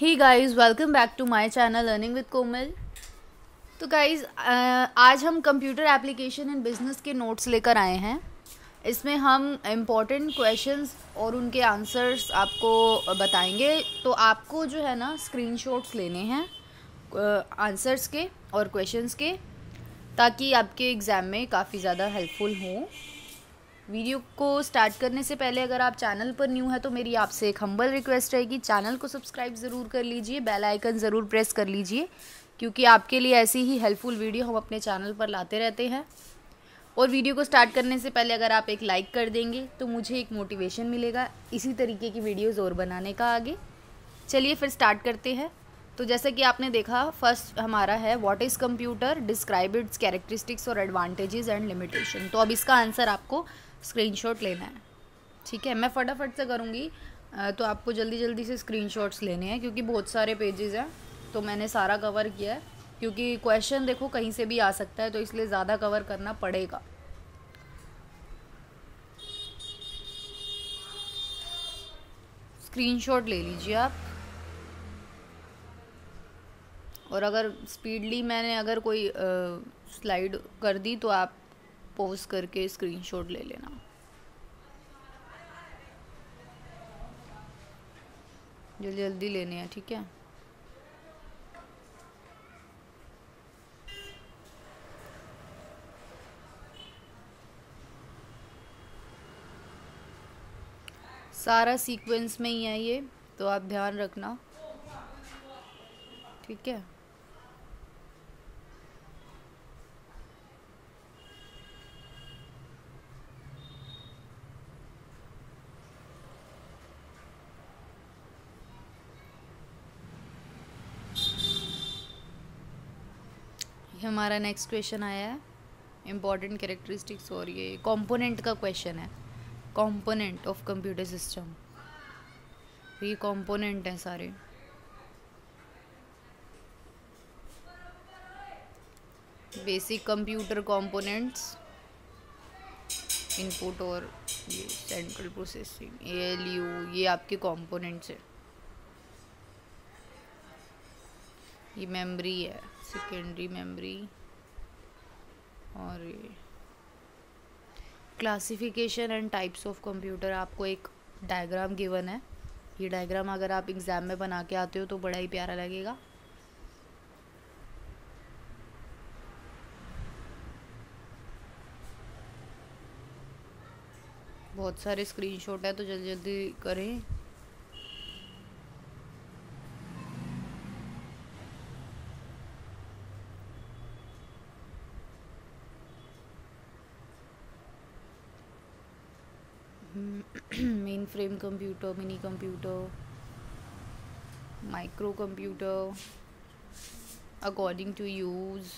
Hey guys, welcome back to my channel learning with Komal. तो guys, आज हम computer application and business के notes लेकर आए हैं। इसमें हम इम्पॉर्टेंट क्वेश्चंस और उनके आंसर्स आपको बताएंगे। तो आपको जो है ना स्क्रीनशॉट्स लेने हैं आंसर्स के और क्वेश्चंस के, ताकि आपके एग्ज़ाम में काफ़ी ज़्यादा हेल्पफुल हो। वीडियो को स्टार्ट करने से पहले अगर आप चैनल पर न्यू है तो मेरी आपसे एक हम्बल रिक्वेस्ट रहेगी, चैनल को सब्सक्राइब ज़रूर कर लीजिए, बेल आइकन ज़रूर प्रेस कर लीजिए, क्योंकि आपके लिए ऐसी ही हेल्पफुल वीडियो हम अपने चैनल पर लाते रहते हैं। और वीडियो को स्टार्ट करने से पहले अगर आप एक लाइक कर देंगे तो मुझे एक मोटिवेशन मिलेगा इसी तरीके की वीडियोज़ और बनाने का आगे। चलिए फिर स्टार्ट करते हैं। तो जैसा कि आपने देखा, फर्स्ट हमारा है what is computer, describe its characteristics और एडवांटेजेस एंड लिमिटेशन। तो अब इसका आंसर आपको स्क्रीनशॉट लेना है। ठीक है, मैं फटाफट से करूँगी, तो आपको जल्दी जल्दी से स्क्रीनशॉट्स लेने हैं क्योंकि बहुत सारे पेजेस हैं। तो मैंने सारा कवर किया है क्योंकि क्वेश्चन देखो कहीं से भी आ सकता है, तो इसलिए ज़्यादा कवर करना पड़ेगा। स्क्रीनशॉट ले लीजिए आप। और अगर स्पीडली मैंने अगर कोई स्लाइड कर दी तो आप पॉज करके स्क्रीनशॉट ले लेना। जल्दी जल्दी लेने हैं, ठीक है। सारा सीक्वेंस में ही है ये, तो आप ध्यान रखना, ठीक है। ये हमारा नेक्स्ट क्वेश्चन आया है, इम्पॉर्टेंट कैरेक्टरिस्टिक्स, और ये कंपोनेंट का क्वेश्चन है, कंपोनेंट ऑफ कंप्यूटर सिस्टम। ये कंपोनेंट हैं सारे। बेसिक कंप्यूटर कंपोनेंट्स, इनपुट और ये सेंट्रल प्रोसेसिंग, एएलयू, ये आपके कंपोनेंट्स है। ये मेमोरी है, सेकेंडरी मेमोरी। और ये classification and types of computer, आपको एक डायग्राम गिवन है। ये डायग्राम अगर आप एग्ज़ाम में बना के आते हो तो बड़ा ही प्यारा लगेगा। बहुत सारे स्क्रीनशॉट है तो जल्दी जल्दी करें। Mainframe computer, mini computer, micro computer, according to use.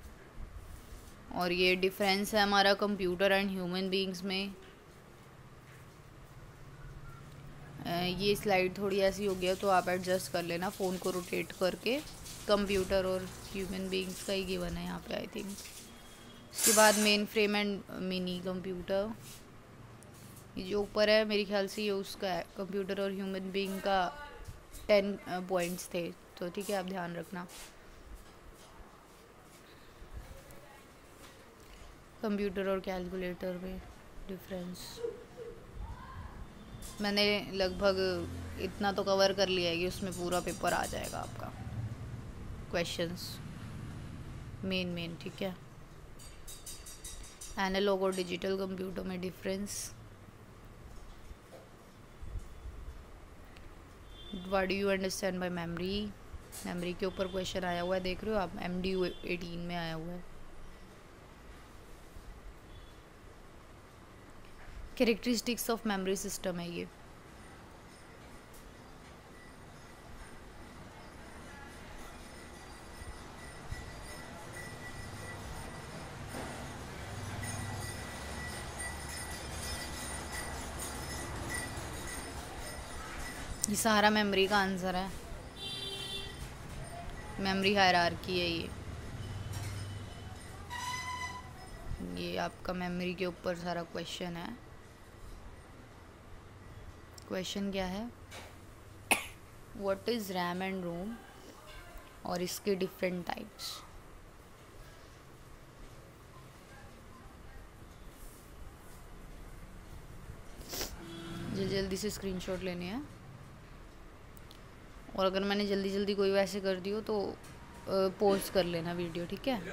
और ये डिफरेंस है हमारा कंप्यूटर एंड ह्यूमन बीइंग्स में। ये स्लाइड थोड़ी ऐसी हो गया तो आप एडजस्ट कर लेना फ़ोन को रोटेट करके। कंप्यूटर और ह्यूमन बीइंग्स का ही गिवन है यहाँ पे, आई थिंक। उसके बाद mainframe and mini computer, ये जो ऊपर है मेरे ख्याल से ये उसका है, कंप्यूटर और ह्यूमन बीइंग का 10 पॉइंट्स थे, तो ठीक है, आप ध्यान रखना। कंप्यूटर और कैलकुलेटर में डिफरेंस मैंने लगभग इतना तो कवर कर लिया है कि उसमें पूरा पेपर आ जाएगा आपका, क्वेश्चंस मेन, ठीक है। एनालॉग और डिजिटल कंप्यूटर में difference. What do you understand by memory, memory के ऊपर क्वेश्चन आया हुआ है, देख रहे हो आप, MDU 18 में आया हुआ है। कैरेक्टरिस्टिक्स ऑफ मेमोरी सिस्टम है ये सारा मेमोरी का आंसर है। मेमोरी हायरार्की है ये आपका मेमोरी के ऊपर सारा क्वेश्चन है। क्वेश्चन क्या है, what is RAM and ROM और इसके डिफरेंट टाइप्स। जल्दी से स्क्रीनशॉट लेने हैं, और अगर मैंने जल्दी जल्दी कोई वैसे कर दी हो तो पॉज कर लेना वीडियो, ठीक है।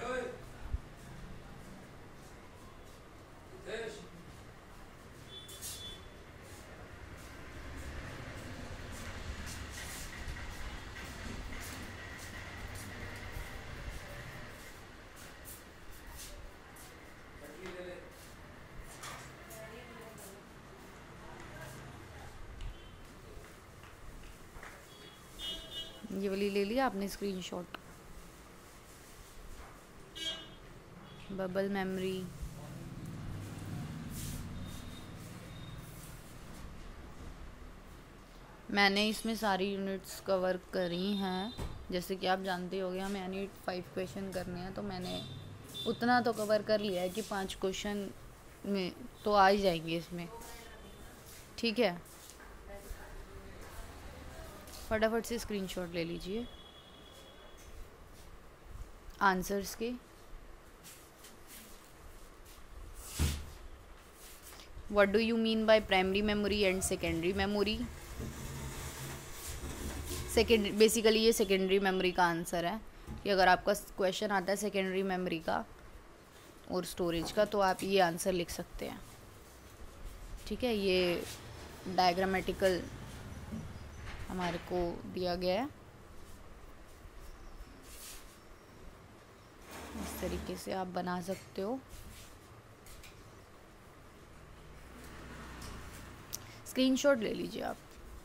ये वाली ले लिया आपने स्क्रीनशॉट। बबल मेमोरी, मैंने इसमें सारी यूनिट्स कवर करी हैं। जैसे कि आप जानते होगे हमें यानी 5 क्वेश्चन करने हैं, तो मैंने उतना तो कवर कर लिया है कि 5 क्वेश्चन में तो आ ही जाएंगे इसमें, ठीक है। फटाफट से स्क्रीनशॉट ले लीजिए आंसर्स के। What do you mean by primary memory and secondary memory. Basically ये सेकेंडरी मेमोरी का आंसर है कि अगर आपका क्वेश्चन आता है सेकेंडरी मेमोरी का और स्टोरेज का तो आप ये आंसर लिख सकते हैं, ठीक है। ये डायग्रामेटिकल हमारे को दिया गया है, इस तरीके से आप बना सकते हो। स्क्रीनशॉट ले लीजिए आप।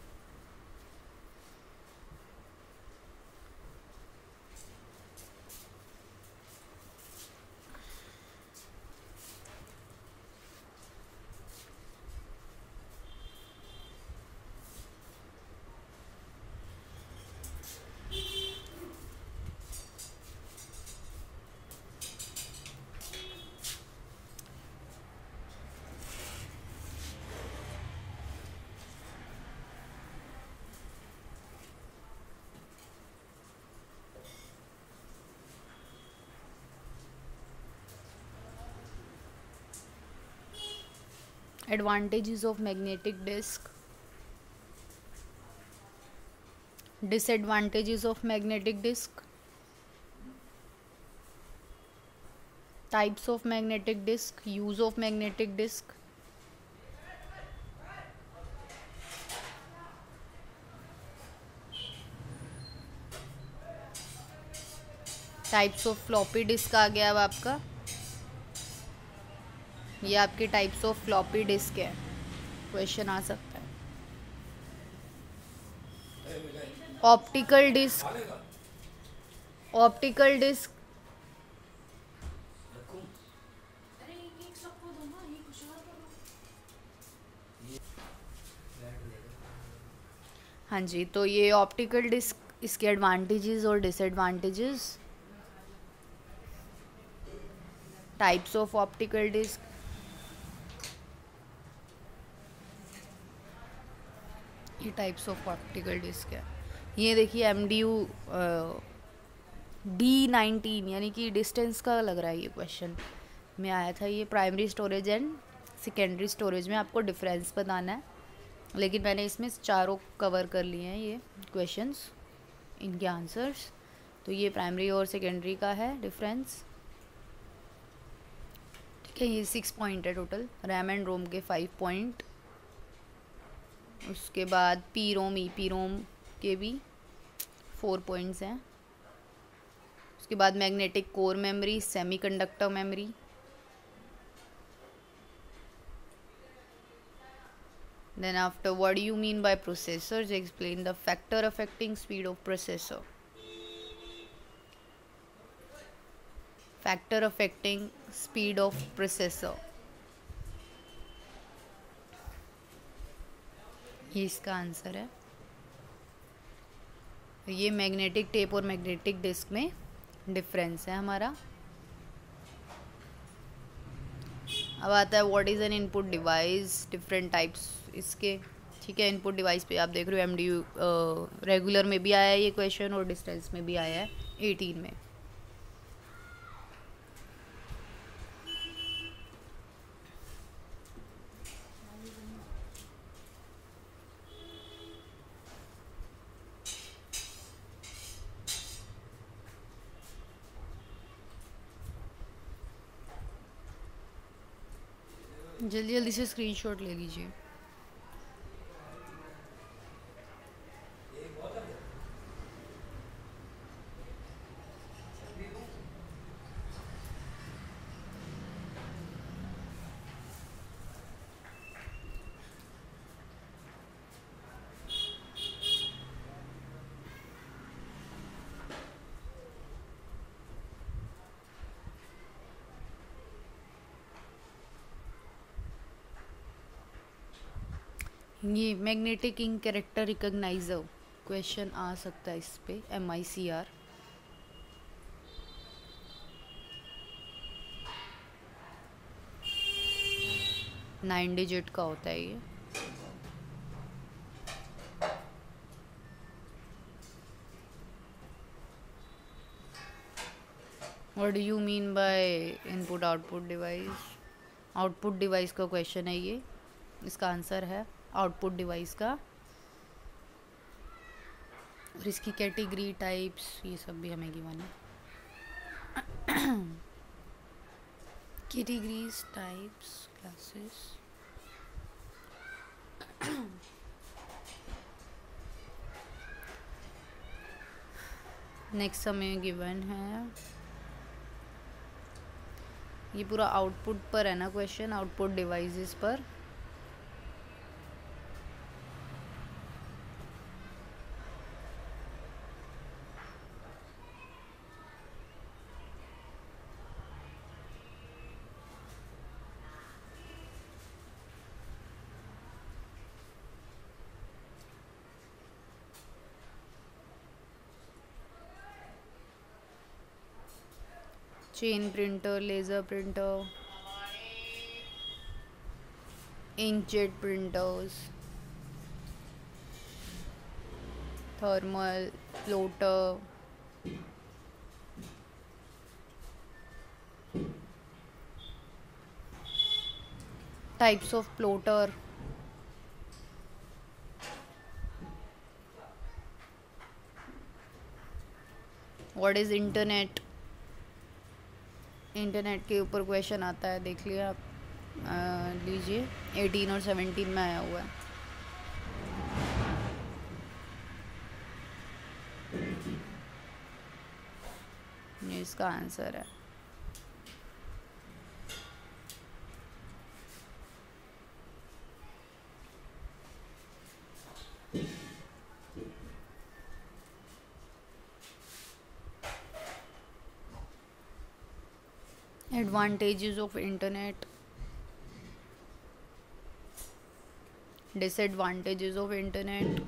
Advantages of magnetic disk, disadvantages of magnetic disk, types of magnetic disk, use of magnetic disk, types of floppy disk आ गया अब आपका। ये आपके टाइप्स ऑफ फ्लॉपी डिस्क है, क्वेश्चन आ सकता है। ऑप्टिकल डिस्क, ऑप्टिकल डिस्क हाँ जी, तो ये ऑप्टिकल डिस्क, इसके एडवांटेजेस और disadvantages. Types of optical disk, ये टाइप्स ऑफ ऑप्टिकल डिस्क है। ये देखिए MDU D19 यानी कि डिस्टेंस का लग रहा है, ये क्वेश्चन में आया था। ये primary storage and secondary storage में आपको डिफरेंस बताना है, लेकिन मैंने इसमें चारों कवर कर लिए हैं ये क्वेश्चंस, इनके आंसर्स। तो ये प्राइमरी और सेकेंडरी का है डिफरेंस, ठीक है। ये 6 पॉइंट है टोटल, रैम एंड रोम के 5 पॉइंट। उसके बाद पीरोम के भी 4 पॉइंट्स हैं। उसके बाद magnetic core memory, semiconductor memory, then after what do you mean by processors, explain the factor affecting speed of processor, factor affecting speed of processor, ये इसका आंसर है। ये मैग्नेटिक टेप और मैग्नेटिक डिस्क में difference है हमारा। अब आता है what is an input device, different types इसके, ठीक है। इनपुट डिवाइस पे आप देख रहे हो MDU रेगुलर में भी आया है ये क्वेश्चन और डिस्टेंस में भी आया है 18 में। जल्दी जल्दी से स्क्रीनशॉट ले लीजिए। ये magnetic ink character recogniser question आ सकता है इस पे MICR। 9 डिजिट का होता है ये। What do you mean by input output device? Output device का क्वेश्चन है ये, इसका आंसर है आउटपुट डिवाइस का। और इसकी कैटेगरी टाइप्स ये सब भी हमें गिवन है। Categories types classes. नेक्स्ट हमें गिवन है, ये पूरा आउटपुट पर है ना क्वेश्चन, आउटपुट डिवाइसेस पर। Chain printer, laser printer, inkjet printers, thermal, plotter, types of plotter, what is internet. Internet के ऊपर क्वेश्चन आता है, देख लिया आप, लीजिए 18 और 17 में आया हुआ है। ये इसका आंसर है। Advantages of internet, disadvantages of internet,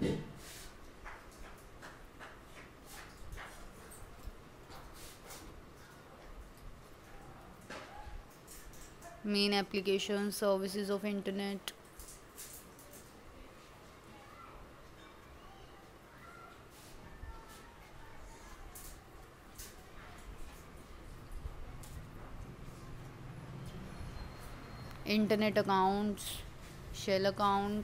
main applications, services of internet, internet accounts, shell account,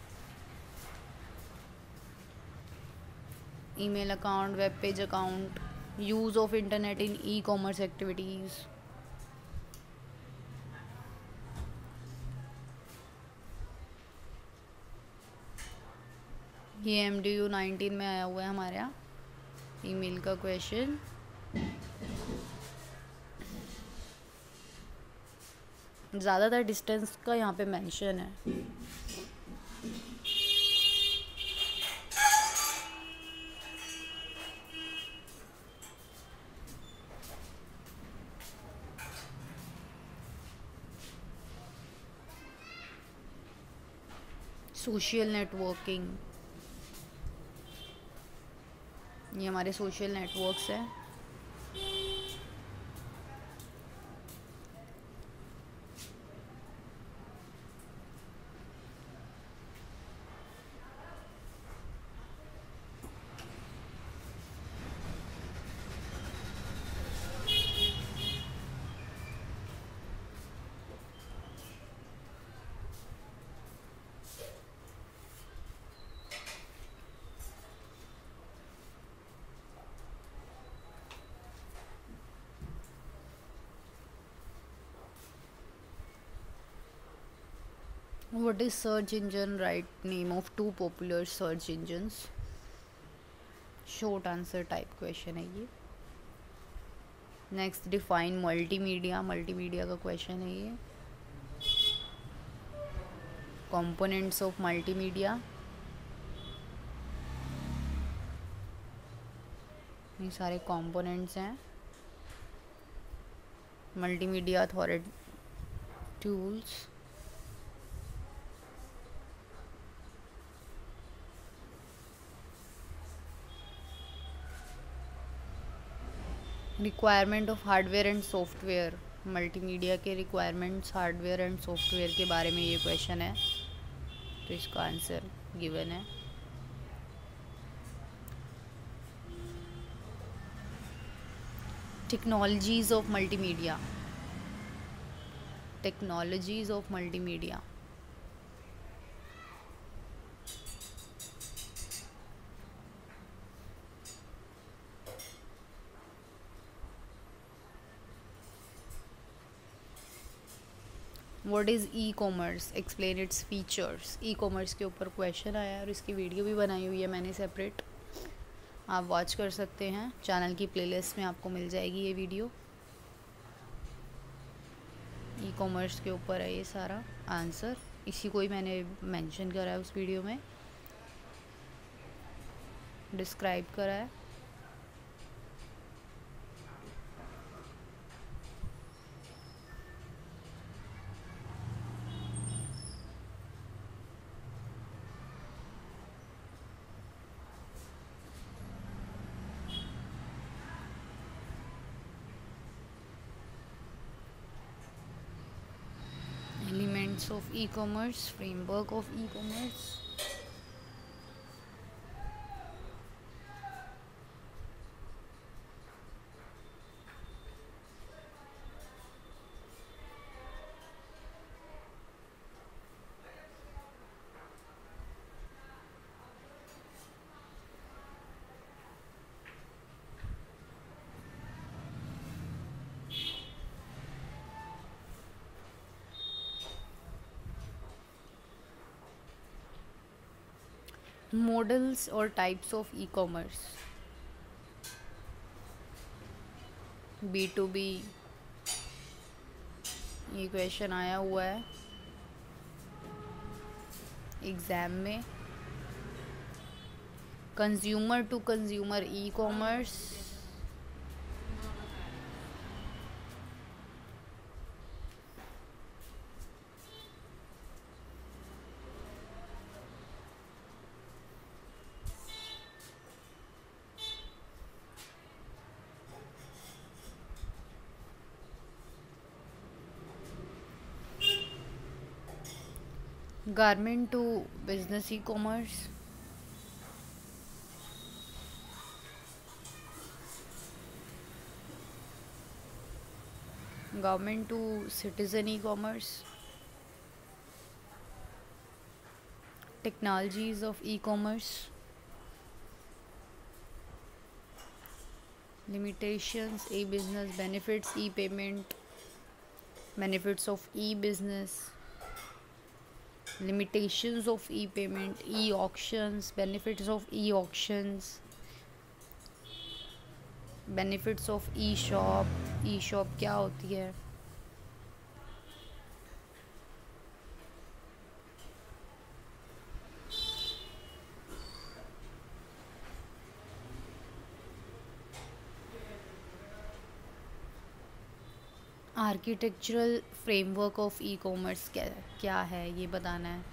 email account, web page account, use of internet in e-commerce activities, ये MDU 19 में आया हुआ है हमारे यहाँ ईमेल का क्वेश्चन। ज़्यादातर डिस्टेंस का यहाँ पे मेंशन है। सोशल नेटवर्किंग, ये हमारे सोशल नेटवर्क्स हैं। What is search engine? Write name of two popular search engines. Short answer type question है ये. Next define multimedia. मल्टीमीडिया का क्वेश्चन है ये. Components of multimedia. ये सारे कंपोनेंट्स हैं. Multimedia authority tools. Requirement of hardware and software. Multimedia के requirements hardware and software के बारे में ये क्वेश्चन है, तो इसका आंसर गिवन है. Technologies of multimedia. Technologies of multimedia. What is e commerce? Explain its features. E commerce के ऊपर क्वेश्चन आया है और इसकी वीडियो भी बनाई हुई है मैंने सेपरेट, आप वॉच कर सकते हैं. चैनल की प्लेलिस्ट में आपको मिल जाएगी ये वीडियो. ई कॉमर्स के ऊपर है ये सारा आंसर. इसी को ही मैंने मेंशन करा है उस वीडियो में, डिस्क्राइब करा है. Elements of e-commerce, framework of e-commerce. Models और types of e commerce. B2B ये क्वेश्चन आया हुआ है एग्ज़ाम में. Consumer to consumer e commerce. Government to business e commerce. Government to citizen e commerce. Technologies of e commerce. limitations e business. Benefits e payment. Benefits of e business. limitations of e-payment, e-auctions, benefits of e-auctions, benefits of e-shop. e-shop क्या होती है? Architectural framework of e commerce क्या है ये बताना है.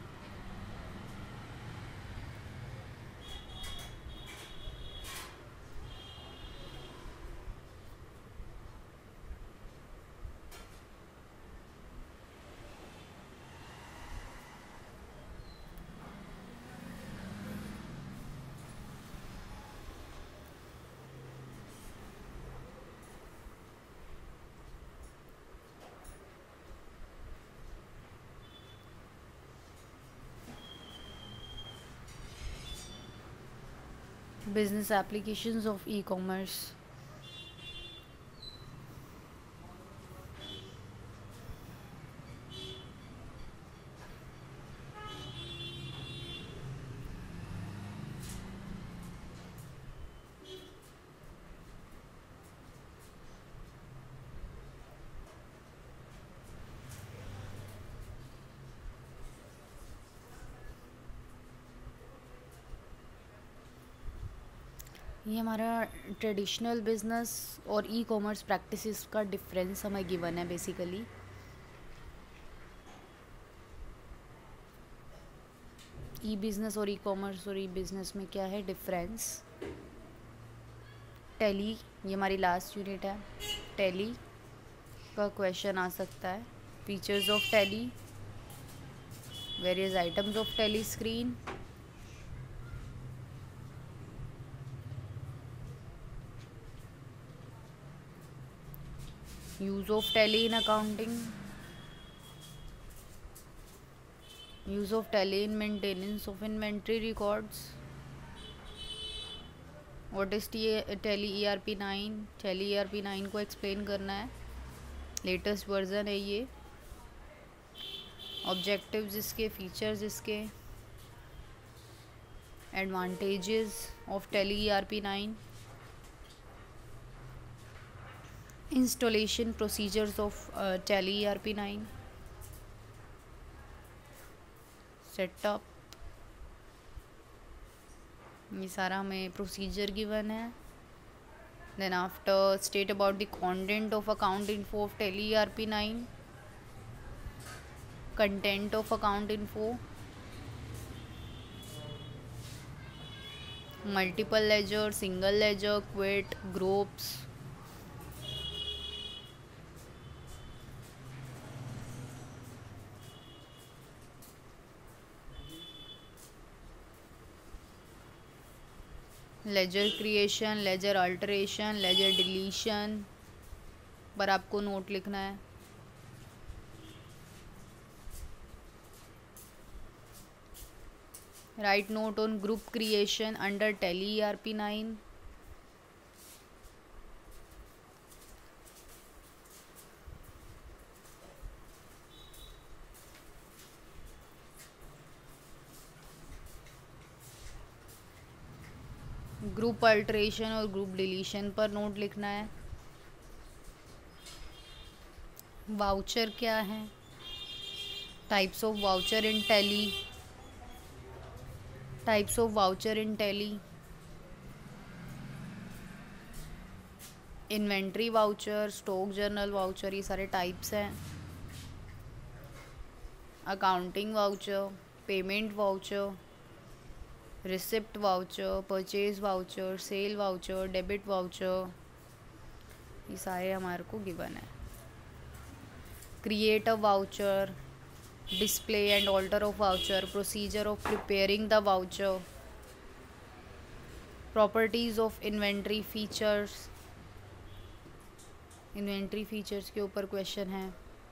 business applications of e-commerce. ये हमारा ट्रेडिशनल बिजनेस और ई कॉमर्स प्रैक्टिसेस का डिफरेंस हमें गिवन है बेसिकली। ई बिज़नेस और ई कॉमर्स और ई बिज़नेस में क्या है डिफरेंस। टैली, ये हमारी लास्ट यूनिट है, टैली का क्वेश्चन आ सकता है। Features of Tally, various items of Tally screen, use of tally in accounting, use of tally in maintenance of inventory records, what is tally ERP9, tally ERP9 को explain करना है, latest version है ये, objectives इसके, features इसके, advantages of tally ERP9, installation procedures of tally ERP9, setup, ये सारा हमें प्रोसीजर गिवन है। Then after state about the content of account info of tally ERP9, content of account info, multiple ledger, single ledger, quit, groups, ledger creation, ledger alteration, ledger deletion पर आपको note लिखना है। Write note on group creation under tally ERP9, group alteration और group deletion पर note लिखना है। Voucher क्या है, types of voucher in tally, types of voucher in tally, inventory voucher, stock journal voucher, ये सारे टाइप्स हैं। Accounting voucher, payment voucher, receipt voucher, purchase voucher, sale voucher, debit voucher, ये सारे हमारे को गिवन है। Create a voucher, display and alter of voucher, procedure of preparing the voucher, properties of inventory features, inventory features के ऊपर question है।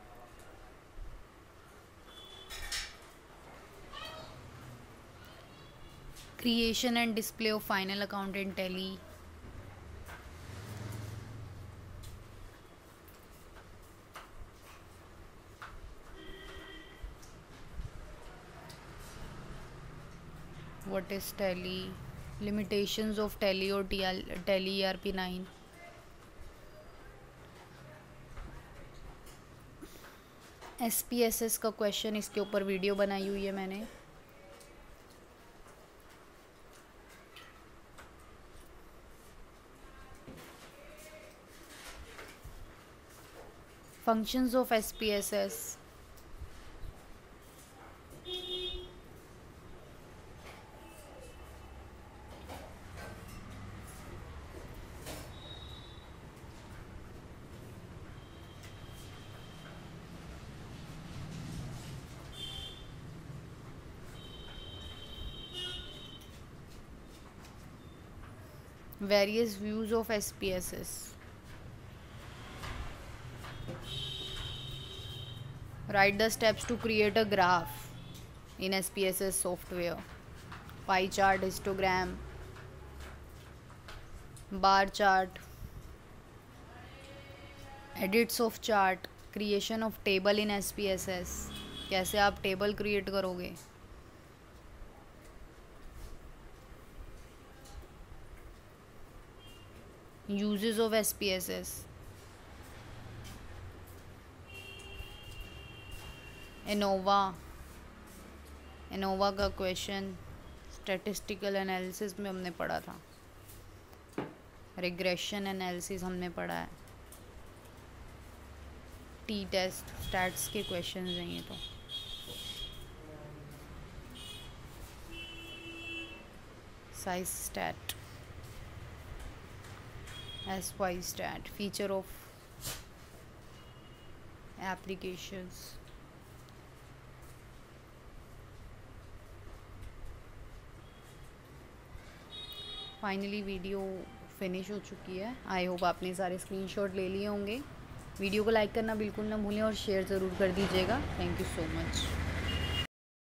Creation and display of final account in tally, what is tally, limitations of tally और tally ERP9, SPSS का question, इसके ऊपर video बनाई हुई है मैंने। Functions of SPSS, various views of SPSS, write the steps to create a graph in SPSS software, pie chart, histogram, bar chart, edits of chart, creation of table in SPSS, कैसे आप table create करोगे, uses of SPSS, ANOVA का question statistical analysis में हमने पढ़ा था। Regression analysis हमने पढ़ा है, टी टेस्ट, स्टैट्स के क्वेश्चन हैं ये तो। Size stat, SY stat, feature of applications. Finally video finish हो चुकी है। आई होप आपने सारे स्क्रीनशॉट ले लिए होंगे। वीडियो को लाइक करना बिल्कुल ना भूलें और शेयर ज़रूर कर दीजिएगा। Thank you so much.